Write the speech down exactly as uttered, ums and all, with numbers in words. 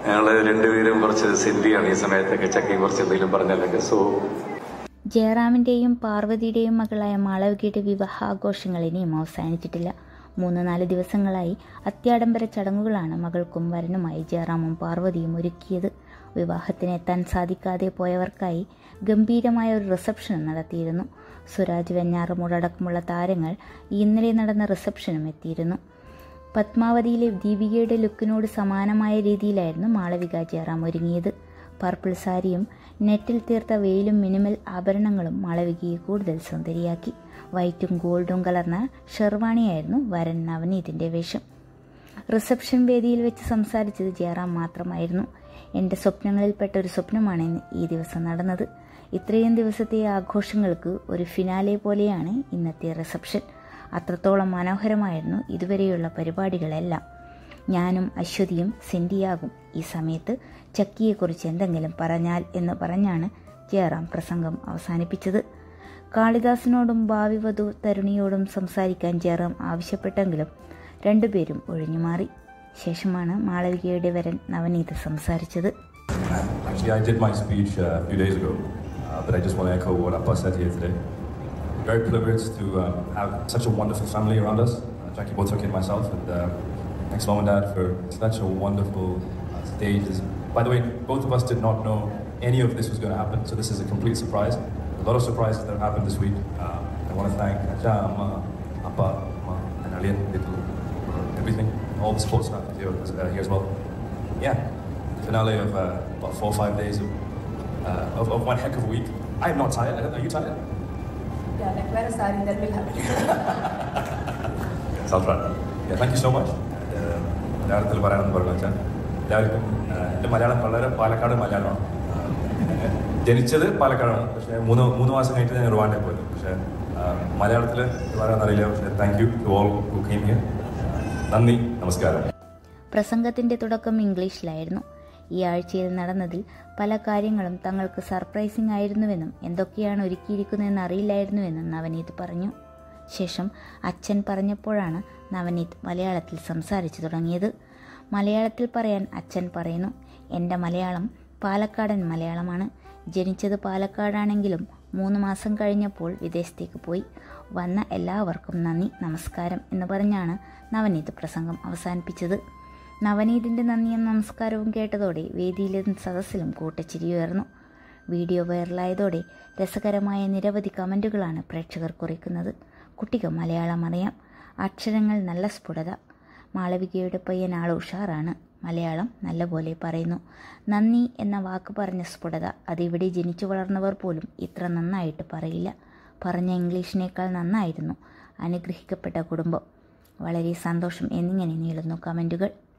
ഞങ്ങൾ രണ്ടുപേരും കുറച്ച് സിന്ധിയാണ് ഈ സമയത്തൊക്കെ, ചക്കി കുറച്ച് എന്തെങ്കിലും പറഞ്ഞാലൊക്കെ. സോ ജയറാമിൻ്റെയും പാർവതിയുടെയും മകളായ മാളവികയുടെ വിവാഹാഘോഷങ്ങൾ ഇനിയും അവസാനിച്ചിട്ടില്ല. മൂന്ന് നാല് ദിവസങ്ങളായി അത്യാഡംബര ചടങ്ങുകളാണ് മകൾക്കും വരനുമായി ജയറാമും പാർവതിയും ഒരുക്കിയത്. വിവാഹത്തിനെത്താൻ സാധിക്കാതെ പോയവർക്കായി ഗംഭീരമായ ഒരു റിസപ്ഷൻ നടത്തിയിരുന്നു. സുരാജ് വെഞ്ഞാറമൂട് അടക്കമുള്ള താരങ്ങൾ ഇന്നലെ നടന്ന റിസപ്ഷനും എത്തിയിരുന്നു. പത്മാവതിയിലെ ദീപികയുടെ ലുക്കിനോട് സമാനമായ രീതിയിലായിരുന്നു മാളവിക ജയറാം ഒരുങ്ങിയത്. പർപ്പിൾ സാരിയും നെറ്റിൽ തീർത്ത വെയിലും മിനിമൽ ആഭരണങ്ങളും മാളവികയെ കൂടുതൽ സുന്ദരിയാക്കി. വൈറ്റും ഗോൾഡും കലർന്ന ഷെർവാണിയായിരുന്നു വരൻ നവനീതിൻ്റെ വേഷം. റിസപ്ഷൻ വേദിയിൽ വെച്ച് സംസാരിച്ചത് ജയറാം മാത്രമായിരുന്നു. എൻ്റെ സ്വപ്നങ്ങളിൽപ്പെട്ട ഒരു സ്വപ്നമാണ് ഈ ദിവസം നടന്നത്. ഇത്രയും ദിവസത്തെ ആഘോഷങ്ങൾക്ക് ഒരു ഫിനാലെ പോലെയാണ് ഇന്നത്തെ റിസപ്ഷൻ. അത്രത്തോളം മനോഹരമായിരുന്നു ഇതുവരെയുള്ള പരിപാടികളെല്ലാം. ഞാനും അശ്വതിയും സിന്ധിയാകും ഈ സമയത്ത് ചക്കിയെക്കുറിച്ച് എന്തെങ്കിലും പറഞ്ഞാൽ എന്ന് പറഞ്ഞാണ് ജയറാം പ്രസംഗം അവസാനിപ്പിച്ചത്. കാളിദാസിനോടും ഭാവി വധു തരുണിയോടും സംസാരിക്കാൻ ജയറാം ആവശ്യപ്പെട്ടെങ്കിലും രണ്ടുപേരും ഒഴിഞ്ഞുമാറി. ശേഷമാണ് മാളവികയുടെ വരൻ നവനീത് സംസാരിച്ചത്. Actually, I did my speech uh, a few days ago, uh, but I just want to echo what Appa said here today. We're very privileged to um, have such a wonderful family around us. Uh, Jackie Bothaki and myself, and uh, thanks mom and dad for such a wonderful uh, stage. By the way, both of us did not know any of this was going to happen, so this is a complete surprise. A lot of surprises that have happened this week. Uh, I want to thank Aja, Amma, Appa, Amma, and Alian for everything, all the support staff here, uh, here as well. Yeah, the finale of uh, about four or five days of, uh, of, of one heck of a week. I am not tired. Are you tired? Yeah, like wear a sari, that will happen. It's all right. Yeah, thank you so much. മലയാളത്തിൽ പറയാനെന്ന് പറഞ്ഞു വെച്ചാൽ എല്ലാവർക്കും എൻ്റെ മലയാളം വളരെ പാലക്കാട് മലയാളമാണ്. ജനിച്ചത് പാലക്കാടാണ്, പക്ഷേ മൂന്ന് മൂന്ന് മാസം കഴിഞ്ഞിട്ട് ഞാൻ റുവാണ്ടയിൽ പോയത്. പക്ഷേ മലയാളത്തിൽ പറയാനറിയില്ല. പക്ഷേ thank you to all who came here. നന്ദി, നമസ്കാരം. പ്രസംഗത്തിൻ്റെ തുടക്കം ഇംഗ്ലീഷിലായിരുന്നു. ഈ ആഴ്ചയിൽ നടന്നതിൽ പല കാര്യങ്ങളും തങ്ങൾക്ക് സർപ്രൈസിംഗ് ആയിരുന്നുവെന്നും എന്തൊക്കെയാണ് ഒരുക്കിയിരിക്കുന്നതെന്ന് അറിയില്ലായിരുന്നുവെന്നും നവനീത് പറഞ്ഞു. ശേഷം അച്ഛൻ പറഞ്ഞപ്പോഴാണ് നവനീത് മലയാളത്തിൽ സംസാരിച്ചു തുടങ്ങിയത്. മലയാളത്തിൽ പറയാൻ അച്ഛൻ പറയുന്നു. എൻ്റെ മലയാളം പാലക്കാടൻ മലയാളമാണ്. ജനിച്ചത് പാലക്കാടാണെങ്കിലും മൂന്ന് മാസം കഴിഞ്ഞപ്പോൾ വിദേശത്തേക്ക് പോയി. വന്ന എല്ലാവർക്കും നന്ദി, നമസ്കാരം എന്ന് പറഞ്ഞാണ് നവനീത് പ്രസംഗം അവസാനിപ്പിച്ചത്. നവനീതിൻ്റെ നന്ദിയും നമസ്കാരവും കേട്ടതോടെ വേദിയിലും സദസ്സിലും കൂട്ടച്ചിരിയുയർന്നു. വീഡിയോ വൈറലായതോടെ രസകരമായ നിരവധി കമൻറ്റുകളാണ് പ്രേക്ഷകർ കുറിക്കുന്നത്. കുട്ടിക്ക് മലയാളം അറിയാം, അക്ഷരങ്ങൾ നല്ല സ്ഫുടത, മാളവികയുടെ പയ്യൻ ആൾ ഉഷാറാണ്, മലയാളം നല്ലപോലെ പറയുന്നു, നന്ദി എന്ന വാക്ക് പറഞ്ഞ സ്ഫുടത അതിവിടെ ജനിച്ചു വളർന്നവർ പോലും ഇത്ര നന്നായിട്ട് പറയില്ല, പറഞ്ഞ ഇംഗ്ലീഷിനേക്കാൾ നന്നായിരുന്നു, അനുഗ്രഹിക്കപ്പെട്ട കുടുംബം, വളരെ സന്തോഷം എന്നിങ്ങനെ നീളുന്നു കമൻറ്റുകൾ.